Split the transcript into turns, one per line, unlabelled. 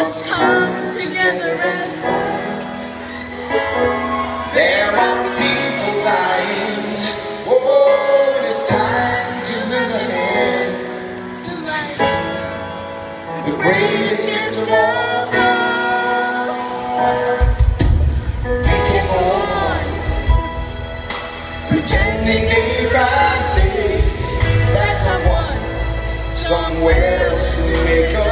must come together and fight. There are people dying. Oh, and it's time to lend a hand to life, the greatest gift of all. We can go on pretending day by day that someone somewhere else will make us